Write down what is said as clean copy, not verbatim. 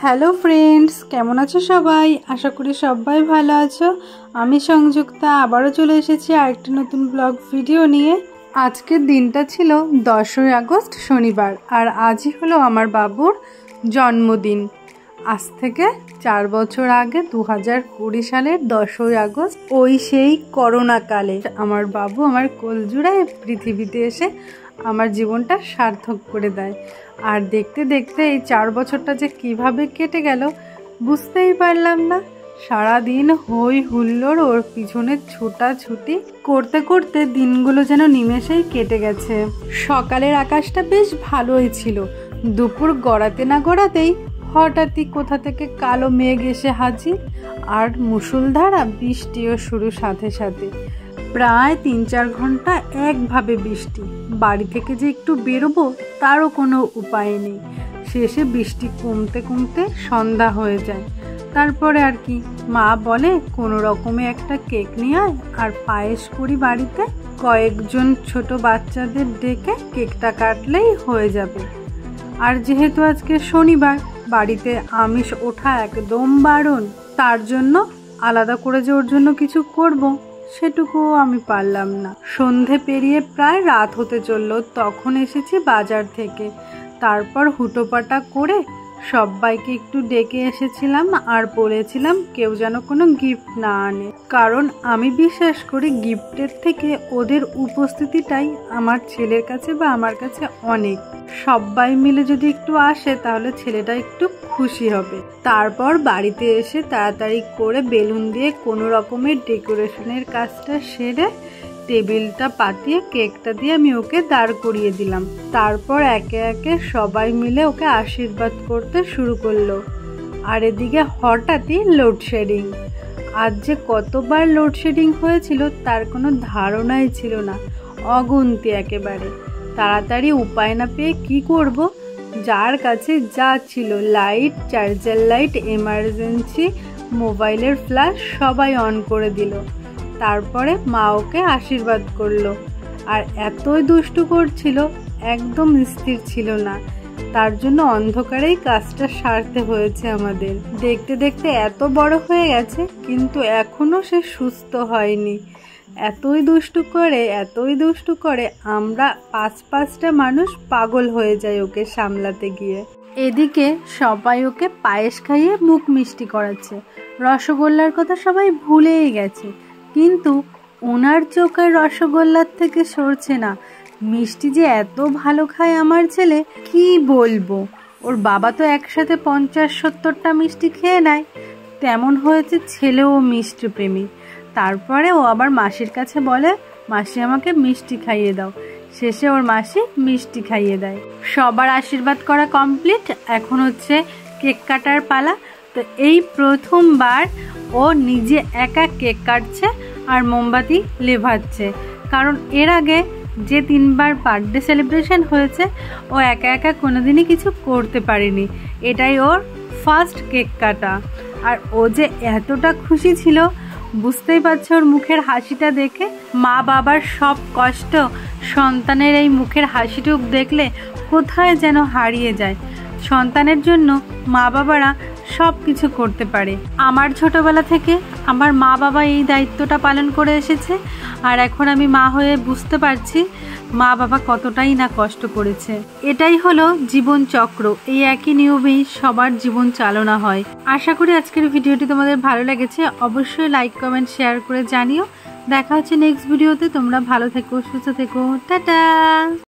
Hello friends, কেমন আছো সবাই? আশা করি সবাই ভালো আছো। আমি সংযুক্তা আবারও চলে এসেছি আরেকটি নতুন ব্লগ ভিডিও নিয়ে। আজকের দিনটা ছিল 10ই আগস্ট শনিবার, আর আজই হলো আমার বাবুর জন্মদিন। আজ থেকে 4 বছর আগে 2020 সালের 10ই আগস্ট ওই সেই করোনা কালে আমার বাবু আমার কোলজুড়ায় পৃথিবীতে এসে আমার জীবনটা সার্থক করে দেয়। আর দেখতে দেখতে এই 4 বছরটা যে কিভাবে কেটে গেল বুঝতেই পারলাম না। সারাদিন হই হুল্লোড় ওর পিছনে ছুটাছুটি করতে করতে দিনগুলো যেন নিমেষেই কেটে গেছে। সকালের আকাশটা বেশ ভালোই ছিল, দুপুর গড়াতে না গড়াতেই হঠাৎই কোথা থেকে কালো মেঘ এসে হাজির, আর মুষলধারা বৃষ্টিও শুরু সাথে সাথে। প্রায় 3-4 ঘন্টা একভাবে বৃষ্টি। বাড়ি থেকে যে একটু বেরোবো তারও কোনো উপায় নেই। শেষে বৃষ্টি কমতে কমতে সন্ধ্যা হয়ে যায়। তারপরে আর কি, মা বলে কোনো রকমে একটা কেক নিয়ে আয় আর পায়েস করি বাড়িতে, কয়েকজন ছোট বাচ্চাদের ডেকে কেকটা কাটলেই হয়ে যাবে। আর যেহেতু আজকে শনিবার, বাড়িতে আমিষ ওঠা একদম বারণ, তার জন্য আলাদা করে যে ওর জন্য কিছু করব সেটুকুও আমি পারলাম না। সন্ধে পেরিয়ে প্রায় রাত হতে চললো, তখন এসেছি বাজার থেকে। তারপর হুটোপাটা করে সবাইকে একটু ডেকে এসেছিলাম আর বলেছিলাম কেউ যেন কোনো গিফট না আনে, কারণ আমি বিশ্বাস করি গিফটের থেকে ওদের উপস্থিতিটাই আমার ছেলের কাছে বা আমার কাছে অনেক। সবাই মিলে যদি একটু আসে তাহলে ছেলেটা একটু খুশি হবে। তারপর বাড়িতে এসে তাড়াতাড়ি করে বেলুন দিয়ে কোনো রকমের ডেকোরেশনের কাজটা সেরে টেবিলটা পাতিয়ে কেকটা দিয়ে আমি ওকে দাঁড় করিয়ে দিলাম। তারপর একে একে সবাই মিলে ওকে আশীর্বাদ করতে শুরু করলো। আর এদিকে হঠাৎই লোডশেডিং। আজ যে কতবার লোডশেডিং হয়েছিল তার কোনো ধারণাই ছিল না, অগুন্তি একেবারে। তাড়াতাড়ি উপায় না পেয়ে কি করব, যার কাছে যা ছিল, লাইট, চার্জার লাইট, এমার্জেন্সি মোবাইলের ফ্ল্যাশ সবাই অন করে দিল। তারপরে মা ওকে আশীর্বাদ করলো। আর এতই দুষ্টু করছিল, একদম স্থির ছিল না। তার জন্য অন্ধকারেই কাজটা সারতে হয়েছে আমাদের। দেখতে দেখতে এত বড় হয়ে গেছে, কিন্তু এখনো সে সুস্থ হয়নি। এতই দুষ্টু করে আমরা 5-5টা মানুষ পাগল হয়ে যায় ওকে সামলাতে গিয়ে। এদিকে সবাই ওকে পায়েস খাইয়ে মুখ মিষ্টি করাচ্ছে। রসগোল্লার কথা সবাই ভুলেই গেছে, কিন্তু ওনার চোখের রসগোল্লার থেকে সরছে না। মিষ্টি যে এত ভালো খায় আমার ছেলে, কি বলবো। ওর বাবা তো একসাথে 50-70টা মিষ্টি খেয়ে নেয়, তেমন হয়েছে ছেলেও মিষ্টি প্রেমী। তারপরে ও আবার মাসির কাছে বলে, মাসি আমাকে মিষ্টি খাইয়ে দাও। শেষে ওর মাসি মিষ্টি খাইয়ে দেয়। সবার আশীর্বাদ করা কমপ্লিট, এখন হচ্ছে কেক কাটার পালা। তো এই প্রথমবার ও নিজে একা কেক কাটছে আর মোমবাতি লেভাচ্ছে, কারণ এর আগে যে 3বার বার্থডে সেলিব্রেশন হয়েছে ও একা একা কোনোদিনই কিছু করতে পারেনি। এটাই ওর ফার্স্ট কেক কাটা। আর ও যে এতটা খুশি ছিল বুঝতেই পারছে ওর মুখের হাসিটা দেখে। মা বাবার সব কষ্ট সন্তানের এই মুখের হাসিটুক দেখলে কোথায় যেন হারিয়ে যায়। সন্তানের জন্য মা বাবারা সব কিছু করতে পারে। আমার ছোটবেলা থেকে আমার মা বাবা এই দায়িত্বটা পালন করে এসেছে, আর এখন আমি মা হয়ে বুঝতে পারছি মা বাবা কতটাই না কষ্ট করেছে। এটাই হলো জীবন চক্র, এই একই নিয়মেই সবার জীবন চালনা হয়। আশা করি আজকের ভিডিওটি তোমাদের ভালো লেগেছে। অবশ্যই লাইক, কমেন্ট, শেয়ার করে জানিও। দেখা হচ্ছে নেক্সট ভিডিওতে। তোমরা ভালো থেকো, সুস্থ থেকো, টাটা।